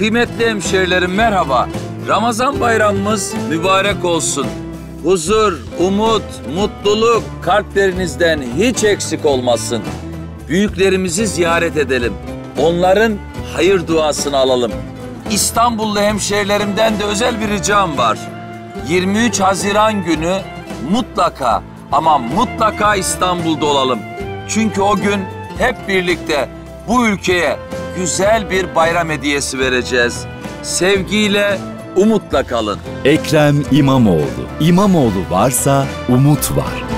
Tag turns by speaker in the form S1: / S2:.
S1: Kıymetli hemşehrilerim merhaba. Ramazan bayramımız mübarek olsun. Huzur, umut, mutluluk kalplerinizden hiç eksik olmasın. Büyüklerimizi ziyaret edelim. Onların hayır duasını alalım. İstanbullu hemşehrilerimden de özel bir ricam var. 23 Haziran günü mutlaka ama mutlaka İstanbul'da olalım. Çünkü o gün hep birlikte bu ülkeye güzel bir bayram hediyesi vereceğiz. Sevgiyle, umutla kalın.
S2: Ekrem İmamoğlu. İmamoğlu varsa umut var.